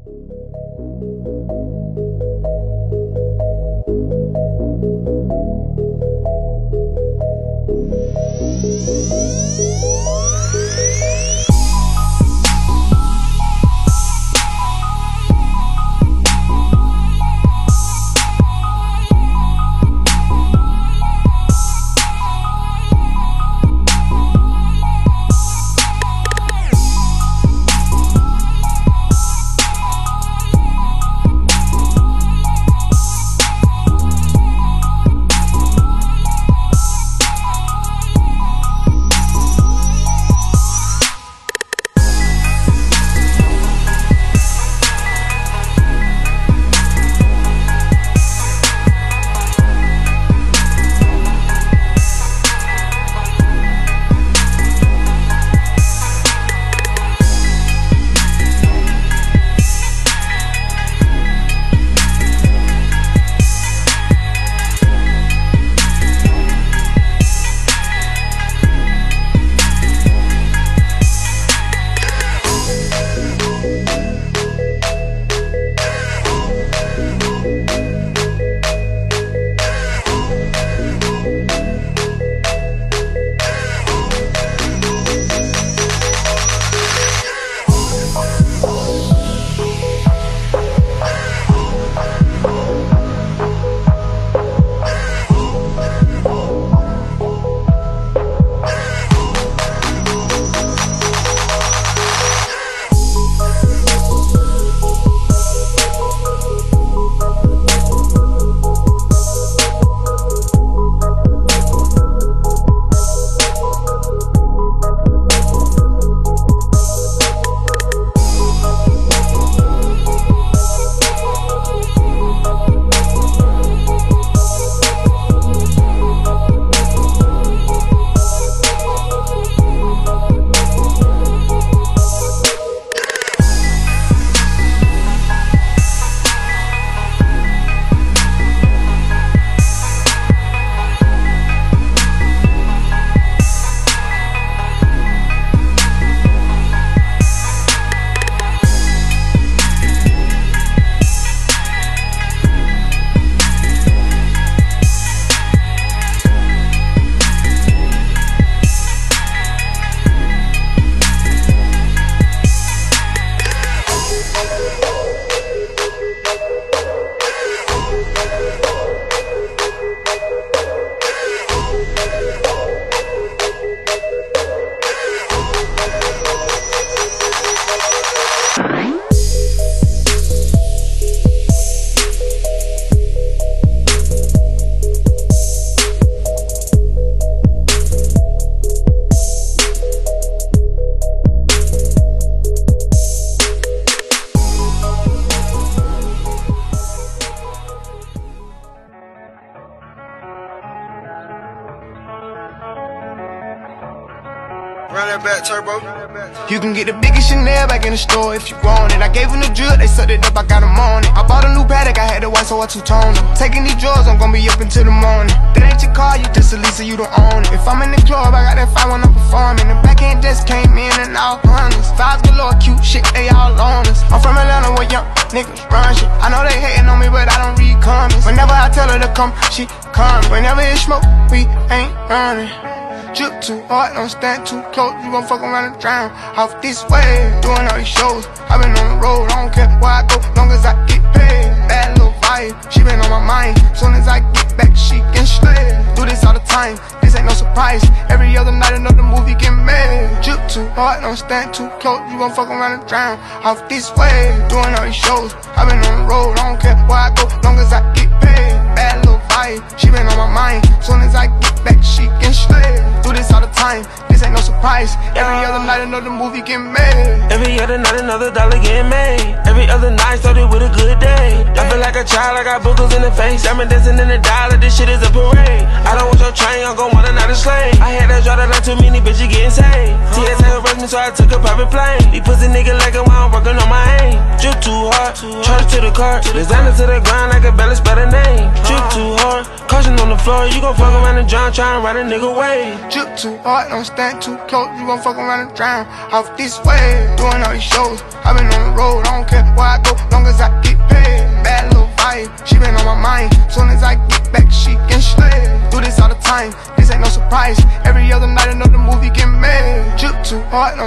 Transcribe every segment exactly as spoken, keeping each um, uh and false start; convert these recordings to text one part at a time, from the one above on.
Run that back, turbo. You can get the biggest Chanel back in the store if you want it. I gave them the drill, they sucked it up, I got them on it. I bought a new Patek, I had the white, so I two-toned it. Taking these drugs, I'm gonna be up until the morning. That ain't your car, you just a Lisa, you don't own it. If I'm in the club, I got that five when I'm performing. The backhand just came in and all hundreds. Fives galore, cute shit, they all on us. I'm from Atlanta where young niggas run shit. I know they hating on me, but I don't read comments. Whenever I tell her to come, she come. Whenever it's smoke, we ain't running. Drip too hard, don't stand too close. You gon' fuck around and drown off this way. Doing all these shows, I been on the road. I don't care where I go, long as I get paid. Bad little vibe, she been on my mind. Soon as I get back, she can slay. Do this all the time, this ain't no surprise. Every other night another movie get made. Drip too hard, don't stand too close. You gon' fuck around and drown off this way. Doing all these shows, I been on the road. I don't care where I go, long as I get paid. Bad little vibe, she been on my mind. Soon as I get back, she can slay. Do this all the time, this ain't no surprise. Every other night another movie get made. Every other night another dollar get made. Every other night started with a good day. I feel like a child, I got boogers in the face. I'm dancing in the dollar, this shit is a parade. I don't want your train, I'm gon' want another slave. I had that draw that like too many bitches getting saved. T S A arrest me, so I took a private plane. These pussy niggas like it while I'm working on my aim. Drip too hard, charge to the car. Designer to the ground, I can barely spell the name. Drip too hard, caution on the floor. You gon' fuck around and drown, tryna ride a nigga wave. Drip too hard, don't stand too close. You gon' fuck around and drown off this way. Doing all these shows, I been on the road. I don't care where I go,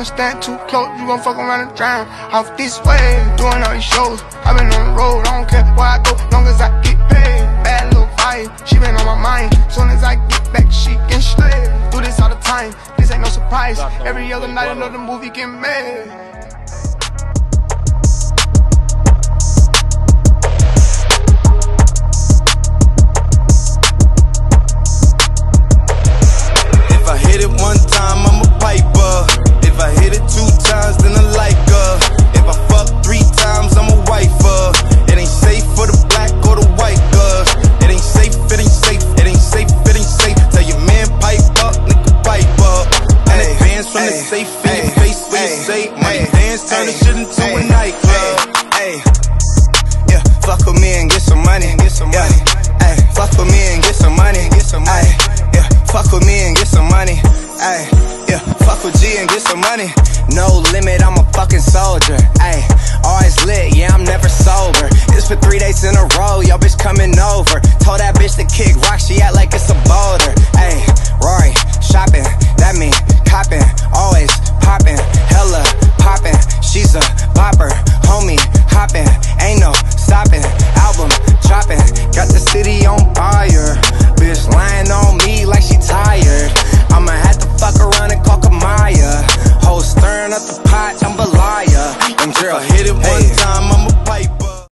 don't stand too close, you gon' fuck around and drown. Off this way, doing all these shows. I been on the road, I don't care where I go, long as I get paid. Bad little vibe, she been on my mind. Soon as I get back, she can slay. Do this all the time, this ain't no surprise. Every other night another movie get made. If I hit it one time, I'm a piper. If I hit it two times, then I like her. If I fuck three times, I'm a wifer. It ain't safe for the black or the white girls. It ain't safe, it ain't safe, it ain't safe, it ain't safe. Tell your man pipe up, nigga pipe up. And advance from the safe in your face where you say money dance, turn the shit into a nightclub. Hey, yeah, fuck with me and get some money. Get some money. Hey, fuck with me and get some money. Get some money. Yeah, fuck with me and get some money. Ay, yeah, fuck with G and get some money. No limit, I'm a fucking soldier. Ay, always lit, yeah, I'm never sober. It's for three days in a row, yo bitch coming over. Told that bitch to kick rock, she act like it's a boulder. Ay, Rory, shopping, that mean copping. Always popping, hella popping. She's a bopper, homie, hopping. Ain't no stopping, album dropping. Got the city on fire.